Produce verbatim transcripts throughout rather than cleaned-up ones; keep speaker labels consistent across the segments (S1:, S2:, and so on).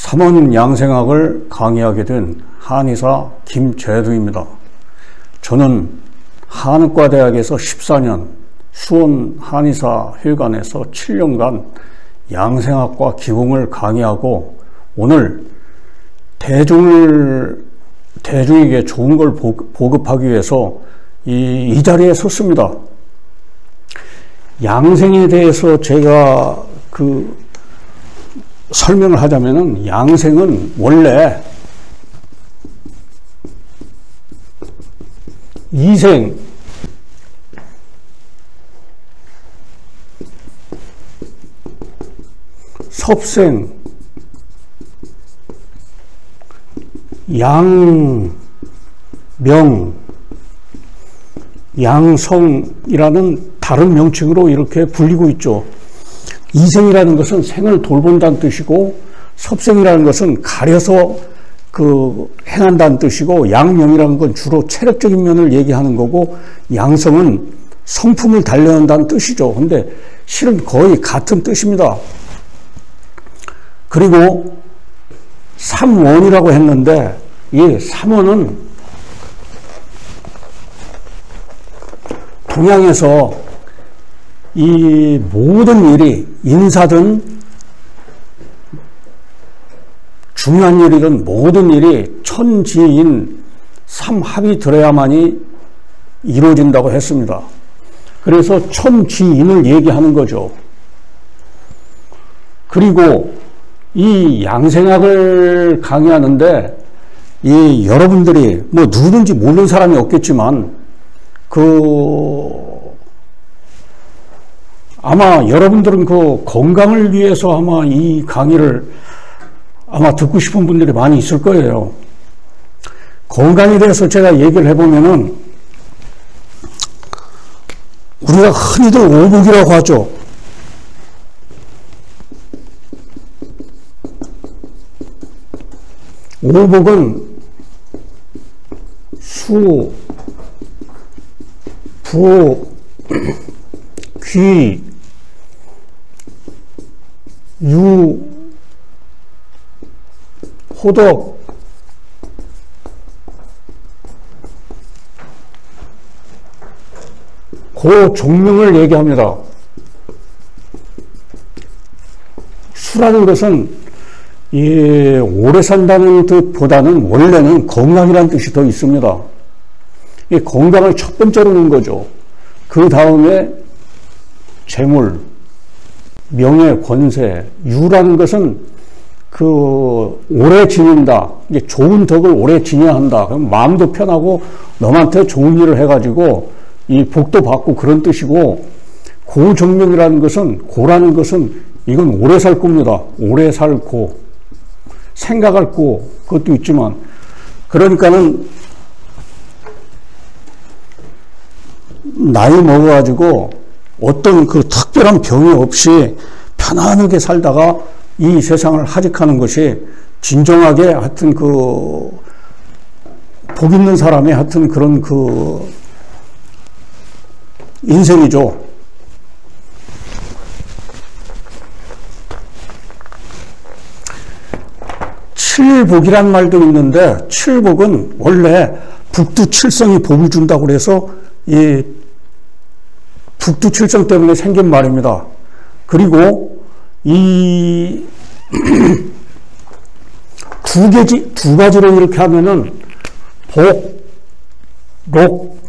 S1: 삼원 양생학을 강의하게 된 한의사 김재두입니다. 저는 한의과대학에서 십사 년, 수원 한의사회관에서 칠 년간 양생학과 기공을 강의하고 오늘 대중을, 대중에게 좋은 걸 보급하기 위해서 이, 이 자리에 섰습니다. 양생에 대해서 제가 그 설명을 하자면은 양생은 원래 이생, 섭생, 양명, 양성이라는 다른 명칭으로 이렇게 불리고 있죠. 이생이라는 것은 생을 돌본다는 뜻이고, 섭생이라는 것은 가려서 그 행한다는 뜻이고, 양명이라는 건 주로 체력적인 면을 얘기하는 거고, 양성은 성품을 단련한다는 뜻이죠. 근데 실은 거의 같은 뜻입니다. 그리고 삼원이라고 했는데, 이 삼원은 동양에서 이 모든 일이 인사든 중요한 일이든 모든 일이 천지인 삼합이 들어야만이 이루어진다고 했습니다. 그래서 천지인을 얘기하는 거죠. 그리고 이 양생학을 강의하는데 이 여러분들이 뭐 누구든지 모르는 사람이 없겠지만 그 아마 여러분들은 그 건강을 위해서 아마 이 강의를 아마 듣고 싶은 분들이 많이 있을 거예요. 건강에 대해서 제가 얘기를 해보면은 우리가 흔히들 오복이라고 하죠. 오복은 수, 부, 귀, 유, 호덕, 그 종명을 얘기합니다. 수라는 것은 이 오래 산다는 뜻보다는 원래는 건강이라는 뜻이 더 있습니다. 이 건강을 첫 번째로 놓은 거죠. 그 다음에 재물, 명예, 권세, 유라는 것은 그 오래 지닌다. 이게 좋은 덕을 오래 지녀야 한다. 그럼 마음도 편하고 너한테 좋은 일을 해가지고 이 복도 받고 그런 뜻이고, 고정명이라는 것은, 고라는 것은 이건 오래 살 겁니다. 오래 살 고. 생각할 고, 그것도 있지만, 그러니까는 나이 먹어가지고 어떤 그 특별한 병이 없이 편안하게 살다가 이 세상을 하직하는 것이 진정하게 하여튼 그 복 있는 사람의 하여튼 그런 그 인생이죠. 칠복이란 말도 있는데, 칠복은 원래 북두칠성이 복을 준다고 그래서 이 북두칠성 때문에 생긴 말입니다. 그리고 이 두 개지, 두 가지로 이렇게 하면은 복, 록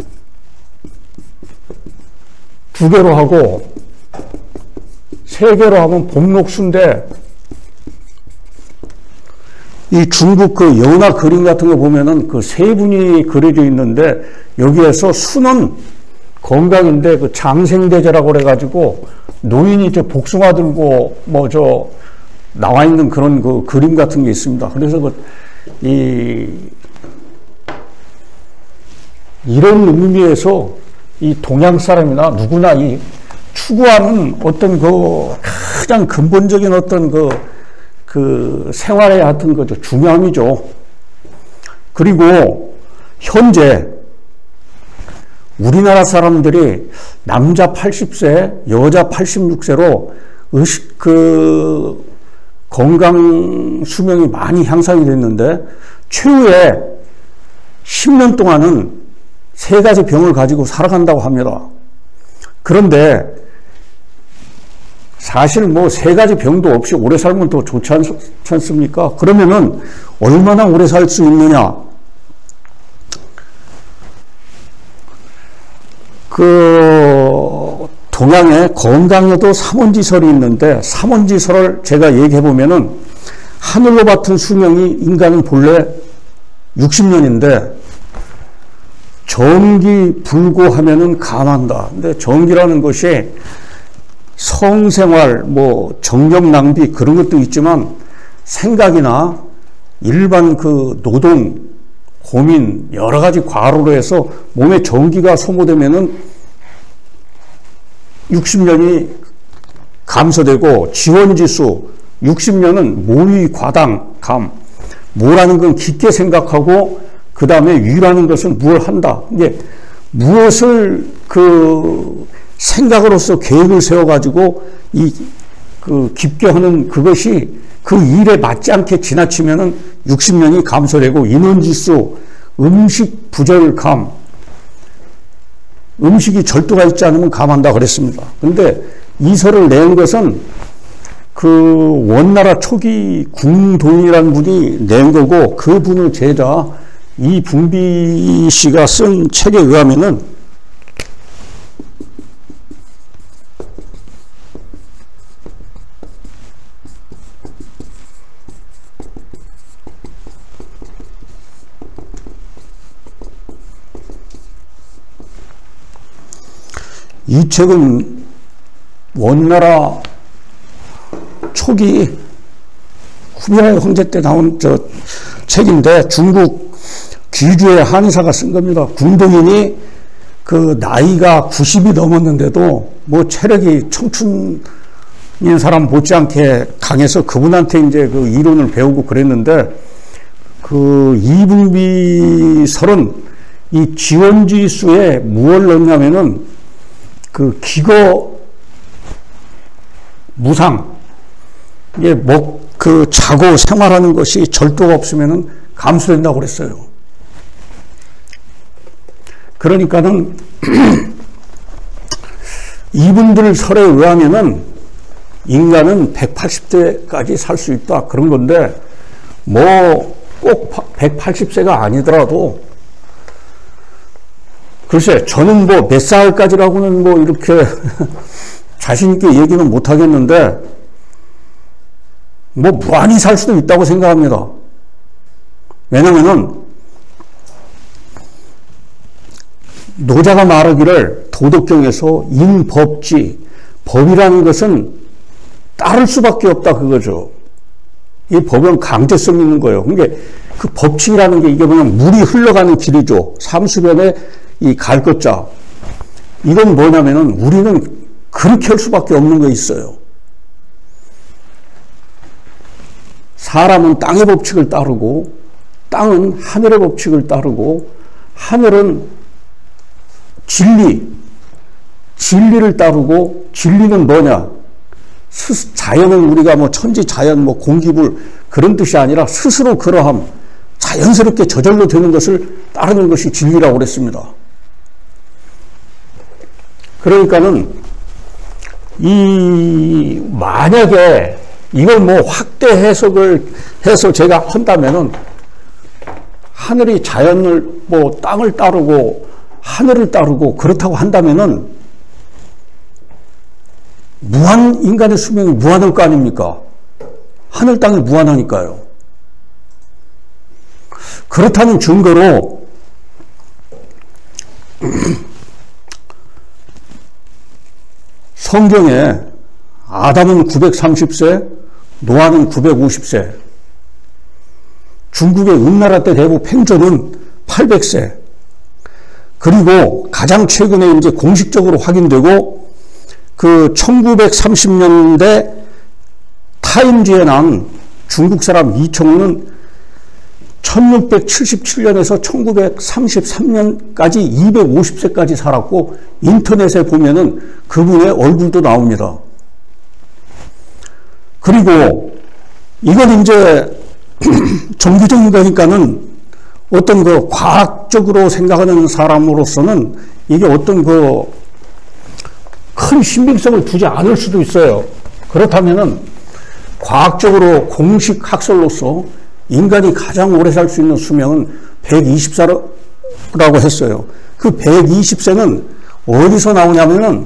S1: 두 개로 하고 세 개로 하면 복록수인데, 이 중국 그 연화 그림 같은 거 보면은 그 세 분이 그려져 있는데, 여기에서 수는 건강인데 그 장생대제라고 그래가지고 노인이 이제 복숭아 들고 뭐 저 나와 있는 그런 그 그림 같은 게 있습니다. 그래서 그 이 이런 의미에서 이 동양 사람이나 누구나 이 추구하는 어떤 그 가장 근본적인 어떤 그 그 생활의 하여튼 그 중요함이죠. 그리고 현재 우리나라 사람들이 남자 팔십 세, 여자 팔십육 세로 의식 그 건강 수명이 많이 향상이 됐는데 최후에 십 년 동안은 세 가지 병을 가지고 살아간다고 합니다. 그런데 사실 뭐 세 가지 병도 없이 오래 살면 더 좋지 않, 않습니까? 그러면은 얼마나 오래 살 수 있느냐? 그 동양에 건강에도 삼원지설이 있는데 삼원지설을 제가 얘기해 보면은 하늘로 같은 수명이 인간은 본래 육십 년인데 정기 불고하면은 감한다. 근데 정기라는 것이 성생활, 뭐 정력 낭비 그런 것도 있지만 생각이나 일반 그 노동, 고민 여러 가지 과로로 해서 몸에 정기가 소모되면은 육십 년이 감소되고 지원지수 육십 년은 모의 과당 감 뭐라는 건 깊게 생각하고 그 다음에 위라는 것은 무엇을 한다. 이게 무엇을 그 생각으로서 계획을 세워가지고 이 그 깊게 하는 그것이 그 일에 맞지 않게 지나치면은 육십 년이 감소되고 인원지수, 음식 부절감, 음식이 절도가 있지 않으면 감한다 그랬습니다. 근데 이 설을 낸 것은 그 원나라 초기 궁동이라는 분이 낸 거고 그 분의 제자 이분비 씨가 쓴 책에 의하면은 이 책은 원나라 초기 후미라의 황제 때 나온 저 책인데 중국 귀주의 한의사가 쓴 겁니다. 궁동인이 그 나이가 구십이 넘었는데도 뭐 체력이 청춘인 사람 못지않게 강해서 그분한테 이제 그 이론을 배우고 그랬는데 그 이분비 설은 이 지원지수에 무엇을 넣냐면은 그 기거 무상 이게 먹 그 자고 생활하는 것이 절도가 없으면은 감소된다고 그랬어요. 그러니까는 이분들 설에 의하면은 인간은 백팔십 세까지 살 수 있다 그런 건데 뭐 꼭 백팔십 세가 아니더라도 글쎄 저는 뭐 몇 살까지라고는 뭐 이렇게 자신 있게 얘기는 못 하겠는데 뭐 무한히 살 수도 있다고 생각합니다. 왜냐면은 노자가 말하기를 도덕경에서 인법지 법이라는 것은 따를 수밖에 없다 그거죠. 이 법은 강제성 있는 거예요. 그러니까 그 법칙이라는 게 이게 뭐냐면 물이 흘러가는 길이죠. 삼수변에 이 갈 것자. 이건 뭐냐면은 우리는 그렇게 할 수밖에 없는 거 있어요. 사람은 땅의 법칙을 따르고 땅은 하늘의 법칙을 따르고 하늘은 진리, 진리를 따르고 진리는 뭐냐? 스, 자연은 우리가 뭐 천지 자연 뭐 공기불 그런 뜻이 아니라 스스로 그러함, 자연스럽게 저절로 되는 것을 따르는 것이 진리라고 그랬습니다. 그러니까는 이 만약에 이걸 뭐 확대 해석을 해서 제가 한다면은 하늘이 자연을 뭐 땅을 따르고 하늘을 따르고 그렇다고 한다면은 무한 인간의 수명이 무한할 거 아닙니까? 하늘 땅이 무한하니까요. 그렇다는 증거로 성경에 아담은 구백삼십 세, 노아는 구백오십 세, 중국의 은나라 때 대부 팽조는 팔백 세, 그리고 가장 최근에 이제 공식적으로 확인되고 그 천구백삼십 년대 타임지에 나온 중국 사람 이청우는 천육백칠십칠 년에서 천구백삼십삼 년까지 이백오십 세까지 살았고 인터넷에 보면은 그분의 얼굴도 나옵니다. 그리고 이건 이제 종교적이니까는 어떤 그 과학적으로 생각하는 사람으로서는 이게 어떤 그 큰 신빙성을 두지 않을 수도 있어요. 그렇다면은 과학적으로 공식 학설로서 인간이 가장 오래 살 수 있는 수명은 백이십 세라고 했어요. 그 백이십 세는 어디서 나오냐면은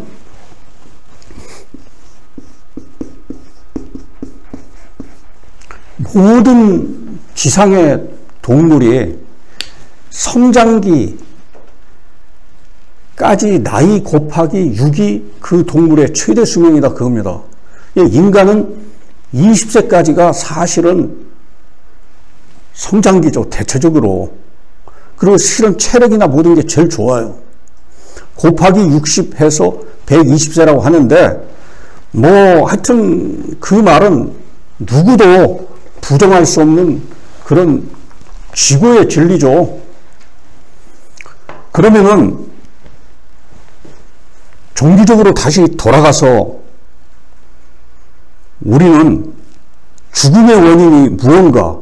S1: 모든 지상의 동물이 성장기까지 나이 곱하기 육이 그 동물의 최대 수명이다 그겁니다. 인간은 이십 세까지가 사실은 성장기죠. 대체적으로. 그리고 실은 체력이나 모든 게 제일 좋아요. 곱하기 육십 해서 백이십 세라고 하는데 뭐 하여튼 그 말은 누구도 부정할 수 없는 그런 지구의 진리죠. 그러면은 종교적으로 다시 돌아가서 우리는 죽음의 원인이 무언가,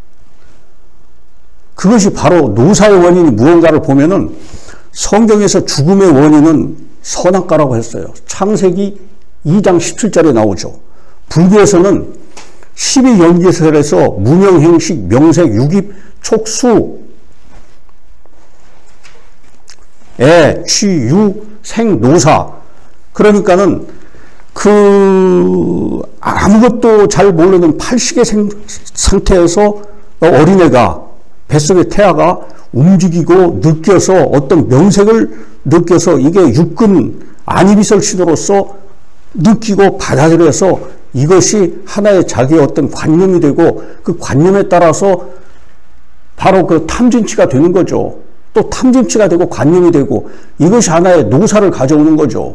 S1: 그것이 바로 노사의 원인이 무언가를 보면은 성경에서 죽음의 원인은 선악과라고 했어요. 창세기 이 장 십칠 절에 나오죠. 불교에서는 십이 연기설에서 무명행식, 명색, 유깁, 촉수, 애, 취, 유, 생, 노사. 그러니까는 그 아무것도 잘 모르는 팔식의 생, 상태에서 어린애가 뱃속의 태아가 움직이고 느껴서 어떤 명색을 느껴서 이게 육근 안이비설 신호로서 느끼고 받아들여서 이것이 하나의 자기의 어떤 관념이 되고 그 관념에 따라서 바로 그 탐진치가 되는 거죠. 또 탐진치가 되고 관념이 되고 이것이 하나의 노사를 가져오는 거죠.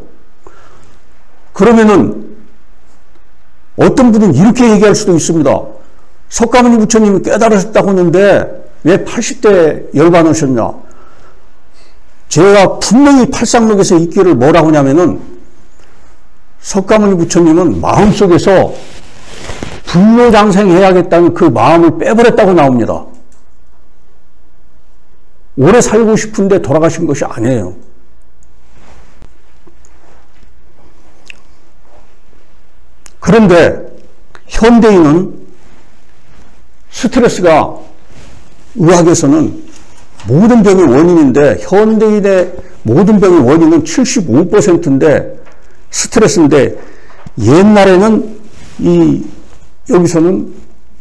S1: 그러면은 어떤 분은 이렇게 얘기할 수도 있습니다. 석가모니 부처님이 깨달으셨다고 하는데 왜 팔십 대 열반하셨냐? 제가 분명히 팔상록에서 있기를 뭐라고 하냐면은 석가모니 부처님은 마음속에서 불로장생해야겠다는 그 마음을 빼버렸다고 나옵니다. 오래 살고 싶은데 돌아가신 것이 아니에요. 그런데 현대인은 스트레스가 의학에서는 모든 병의 원인인데 현대인의 모든 병의 원인은 칠십오 퍼센트인데 스트레스인데 옛날에는 이 여기서는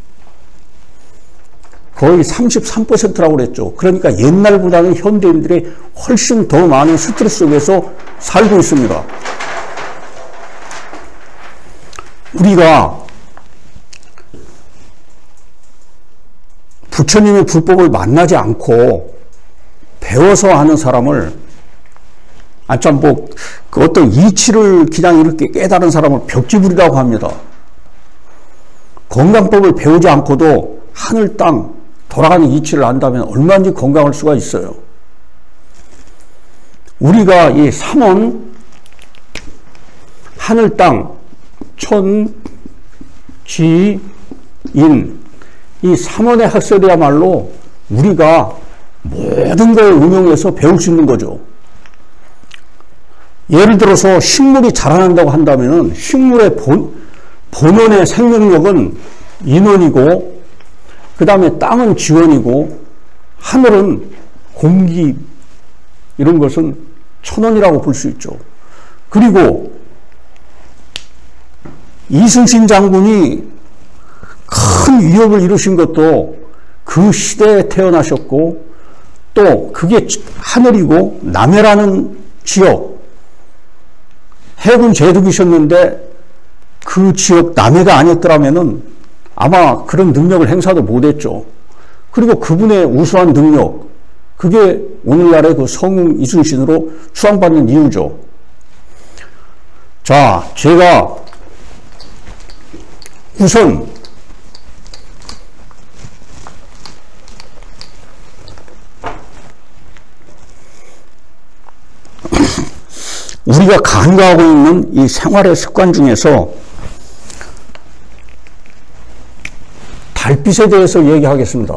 S1: 거의 삼십삼 퍼센트라고 그랬죠. 그러니까 옛날보다는 현대인들이 훨씬 더 많은 스트레스 속에서 살고 있습니다. 우리가 부처님의 불법을 만나지 않고 배워서 하는 사람을, 아, 참, 뭐, 그 어떤 이치를 그냥 이렇게 깨달은 사람을 벽지불이라고 합니다. 건강법을 배우지 않고도 하늘, 땅, 돌아가는 이치를 안다면 얼마든지 건강할 수가 있어요. 우리가 이 삼원, 하늘, 땅, 천, 지, 인, 이 삼원의 학설이야말로 우리가 모든 걸 응용해서 배울 수 있는 거죠. 예를 들어서 식물이 자라난다고 한다면 식물의 본, 본원의 생명력은 인원이고 그 다음에 땅은 지원이고 하늘은 공기, 이런 것은 천원이라고 볼 수 있죠. 그리고 이순신 장군이 큰 위협을 이루신 것도 그 시대에 태어나셨고 또 그게 하늘이고 남해라는 지역, 해군 제독이셨는데 그 지역 남해가 아니었더라면은 아마 그런 능력을 행사도 못했죠. 그리고 그분의 우수한 능력, 그게 오늘날의 그 성웅 이순신으로 추앙받는 이유죠. 자, 제가 우선 우리가 간과하고 있는 이 생활의 습관 중에서 달빛에 대해서 얘기하겠습니다.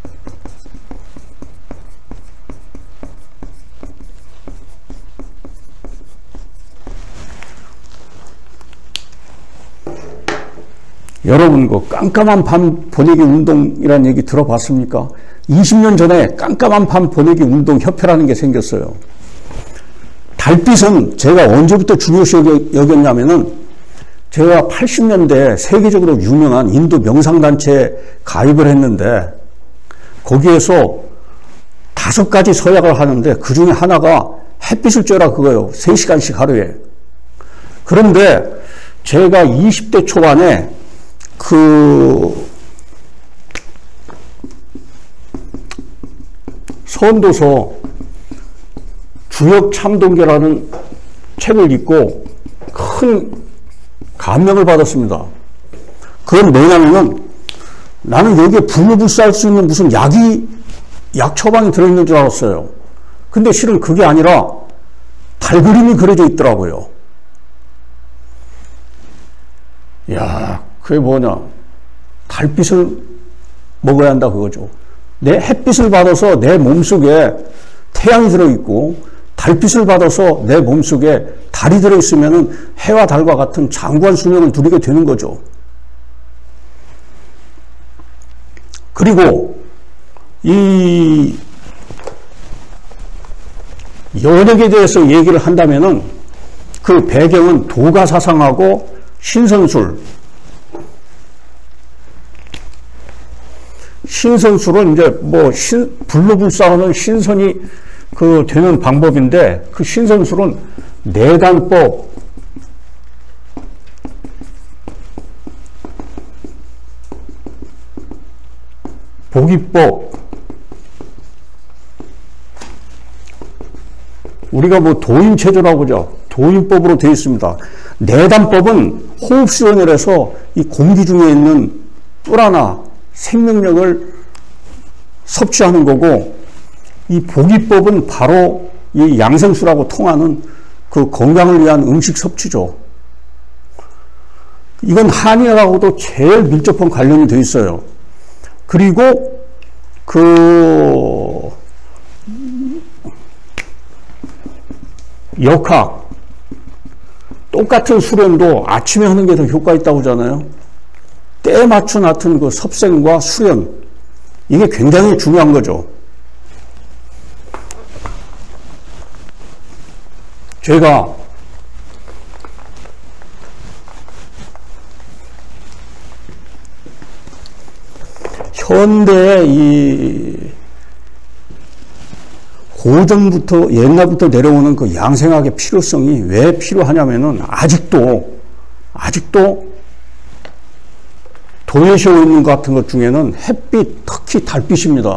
S1: 여러분, 그 깜깜한 밤 보내기 운동이라는 얘기 들어봤습니까? 이십 년 전에 깜깜한 밤 보내기 운동 협회라는 게 생겼어요. 달빛은 제가 언제부터 중요시 여겼냐면은 제가 팔십 년대 세계적으로 유명한 인도 명상단체에 가입을 했는데 거기에서 다섯 가지 서약을 하는데 그 중에 하나가 햇빛을 쬐라 그거예요. 세 시간씩 하루에. 그런데 제가 이십 대 초반에 그 선도서 주역 참동계라는 책을 읽고 큰 감명을 받았습니다. 그건 뭐냐면은 나는 여기에 불로불사할 수 있는 무슨 약이, 약 처방이 들어있는 줄 알았어요. 근데 실은 그게 아니라 달 그림이 그려져 있더라고요. 야, 그게 뭐냐. 달빛을 먹어야 한다 그거죠. 내 햇빛을 받아서 내 몸속에 태양이 들어있고 달빛을 받아서 내 몸속에 달이 들어있으면 해와 달과 같은 장구한 수명을 누리게 되는 거죠. 그리고 이 연역에 대해서 얘기를 한다면은 그 배경은 도가사상하고 신선술. 신선술은 이제 뭐 신, 불로불사하는 신선이 그 되는 방법인데 그 신선술은 내단법, 보기법, 우리가 뭐 도인체조라고 하죠. 도인법으로 되어 있습니다. 내단법은 호흡수련을 해서 이 공기 중에 있는 뿔하나 생명력을 섭취하는 거고, 이 보기법은 바로 이 양생수라고 통하는 그 건강을 위한 음식 섭취죠. 이건 한의학하고도 제일 밀접한 관련이 되어 있어요. 그리고 그 역학, 똑같은 수련도 아침에 하는 게 더 효과 있다고 하잖아요. 때에 맞춘 하여튼 그 섭생과 수련, 이게 굉장히 중요한 거죠. 제가 현대의 이 고전부터 옛날부터 내려오는 그 양생학의 필요성이 왜 필요하냐면은 아직도 아직도 도내시오 있는 것 같은 것 중에는 햇빛, 특히 달빛입니다.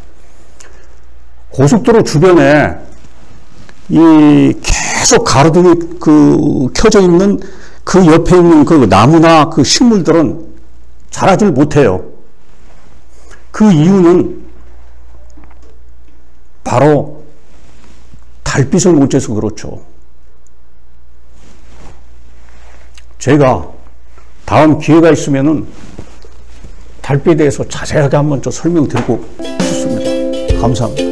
S1: 고속도로 주변에 이 계속 가로등이 그 켜져 있는 그 옆에 있는 그 나무나 그 식물들은 자라질 못해요. 그 이유는 바로 달빛을 못 쬐서 그렇죠. 제가 다음 기회가 있으면은 달빛에 대해서 자세하게 한번 좀 설명드리고 싶습니다. 감사합니다.